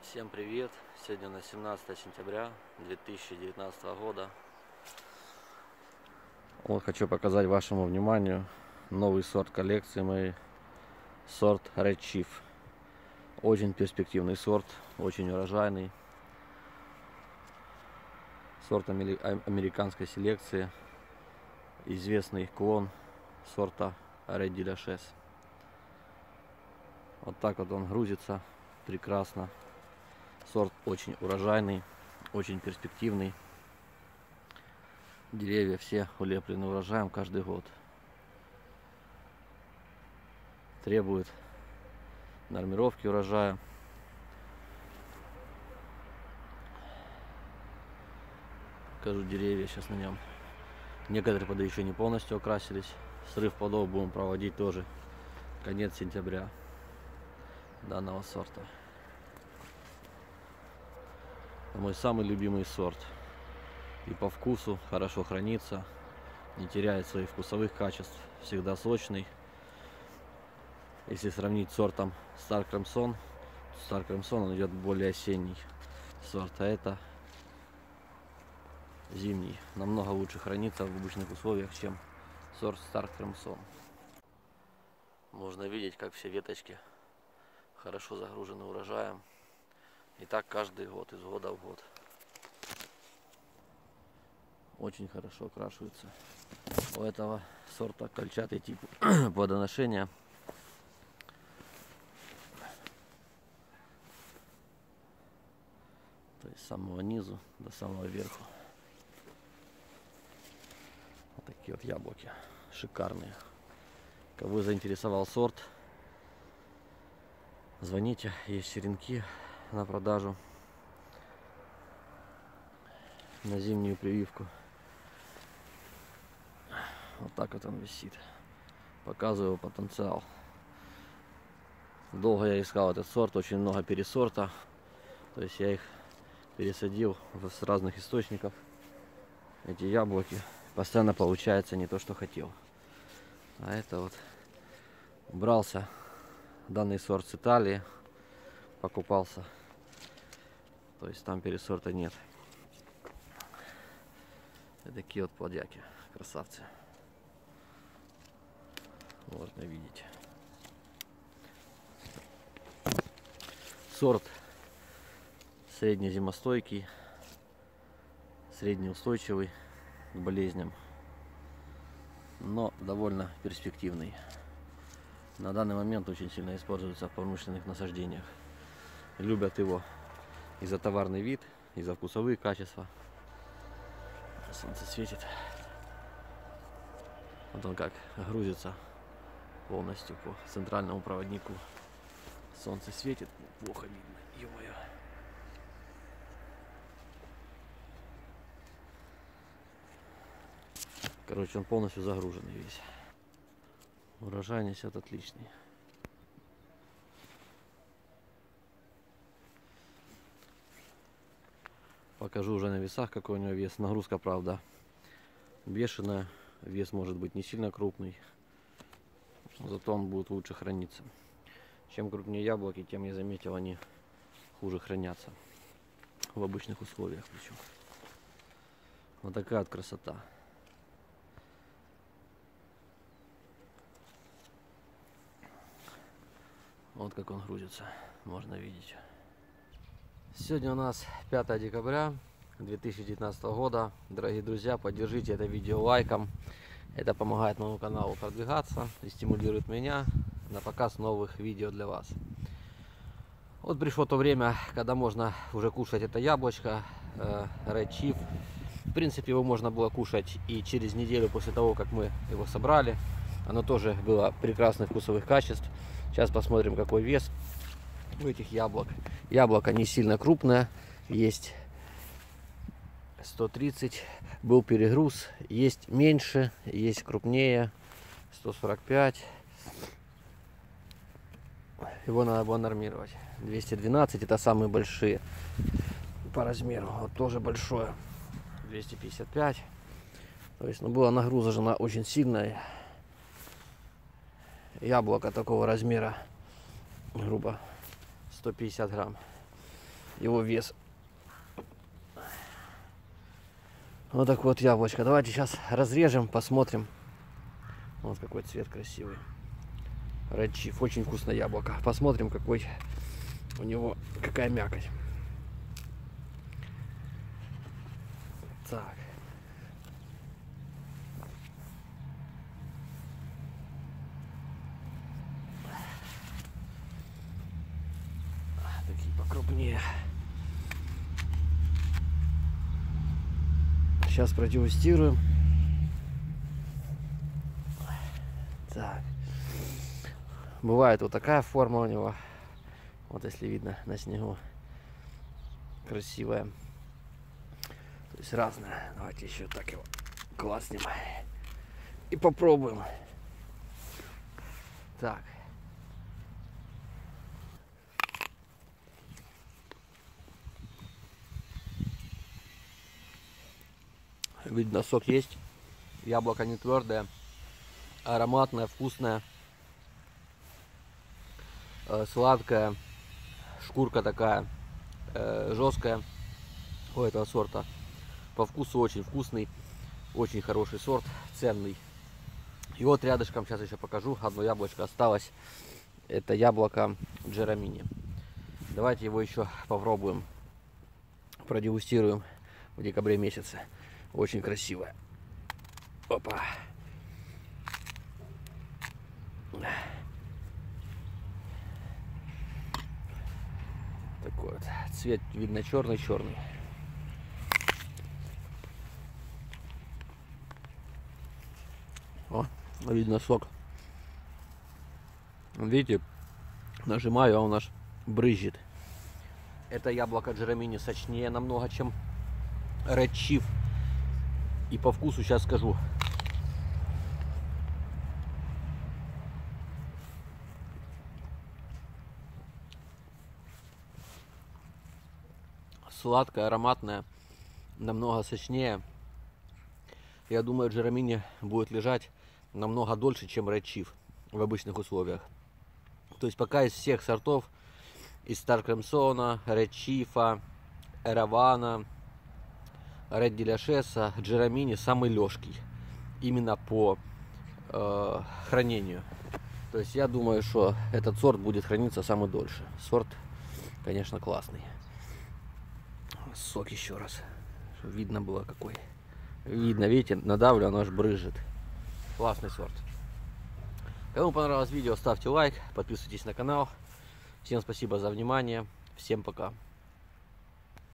Всем привет! Сегодня на 17 сентября 2019 года. Вот хочу показать вашему вниманию новый сорт коллекции моей. Сорт Red Chief. Очень перспективный сорт, очень урожайный. Сорт американской селекции. Известный клон сорта Red Delicious. Вот так вот он грузится прекрасно. Сорт очень урожайный, очень перспективный. Деревья все улеплены урожаем каждый год. Требует нормировки урожая. Покажу деревья сейчас на нем. Некоторые плоды еще не полностью окрасились. Срыв плодов будем проводить тоже конец сентября данного сорта. Это мой самый любимый сорт. И по вкусу хорошо хранится, не теряет своих вкусовых качеств, всегда сочный. Если сравнить с сортом Star Crimson, Star Crimson он идет более осенний сорт, а это зимний. Намного лучше хранится в обычных условиях, чем сорт Star Crimson. Можно видеть, как все веточки хорошо загружены урожаем. И так каждый год, из года в год. Очень хорошо окрашиваются. У этого сорта кольчатый тип плодоношения. То есть с самого низу до самого верху. Вот такие вот яблоки. Шикарные. Кого заинтересовал сорт, звоните, есть черенки на продажу на зимнюю прививку. Вот так вот он висит. Показываю его потенциал. Долго я искал этот сорт, очень много пересорта. То есть я их пересадил с разных источников. Эти яблоки. Постоянно получается не то, что хотел. А это вот брался данный сорт с Италии. Покупался. То есть там пересорта нет. И такие вот плодяки. Красавцы. Можно видеть. Сорт среднезимостойкий, среднеустойчивый к болезням, но довольно перспективный. На данный момент очень сильно используется в промышленных насаждениях. Любят его и за товарный вид, и за вкусовые качества. Солнце светит. Вот он как грузится полностью по центральному проводнику. Солнце светит, плохо видно. Ё-моё. Короче, он полностью загруженный весь. Урожай несет отличный. Покажу уже на весах, какой у него вес. Нагрузка, правда, бешеная. Вес может быть не сильно крупный. Зато он будет лучше храниться. Чем крупнее яблоки, тем, я заметил, они хуже хранятся. В обычных условиях причем. Вот такая вот красота. Вот как он грузится, можно видеть. Сегодня у нас 5 декабря 2019 года. Дорогие друзья, поддержите это видео лайком. Это помогает моему каналу продвигаться и стимулирует меня на показ новых видео для вас. Вот пришло то время, когда можно уже кушать это яблочко Red Chief. В принципе, его можно было кушать и через неделю после того, как мы его собрали. Оно тоже было прекрасных вкусовых качеств. Сейчас посмотрим, какой вес у этих яблок. Яблоко не сильно крупное, есть 130, был перегруз, есть меньше, есть крупнее, 145. Его надо было нормировать. 212 это самые большие по размеру. Вот тоже большое. 255. То есть, была нагрузка очень сильная. Яблоко такого размера, грубо 150 грамм. его вес. Вот так вот яблочко. Давайте сейчас разрежем, посмотрим. Вот какой цвет красивый. Red Chief. Очень вкусное яблоко. Посмотрим, какой у него, какая мякоть. Так. Такие покрупнее. Сейчас продегустируем. Так. Бывает вот такая форма у него. Вот если видно на снегу. Красивая. То есть разная. Давайте еще так его класснем. И попробуем. Так. Видно, сок есть. Яблоко не твердое. Ароматное, вкусное. Сладкая. Шкурка такая жесткая у этого сорта. По вкусу очень вкусный. Очень хороший сорт. Ценный. И вот рядышком, сейчас еще покажу. Одно яблочко осталось. Это яблоко Джерамини. Давайте его еще попробуем. Продегустируем в декабре месяце. Очень красивое. Опа. Такой вот цвет, видно, черный-черный. О, видно сок. Видите, нажимаю, а он аж брызжет. Это яблоко Джерамини сочнее намного, чем Red Chief. И по вкусу сейчас скажу. Сладкое, ароматное, намного сочнее. Я думаю, Джерамини будет лежать намного дольше, чем Red Chief в обычных условиях. То есть пока из всех сортов, из Star Crimson, Red Chief, Эравана, Red Delicious, Джерамини самый легкий. Именно по хранению. То есть я думаю, что этот сорт будет храниться самый дольше. Сорт, конечно, классный. Сок еще раз. Чтобы видно было какой. Видно, видите, надавлю, оно аж брызжет. Классный сорт. Кому понравилось видео, ставьте лайк, подписывайтесь на канал. Всем спасибо за внимание. Всем пока.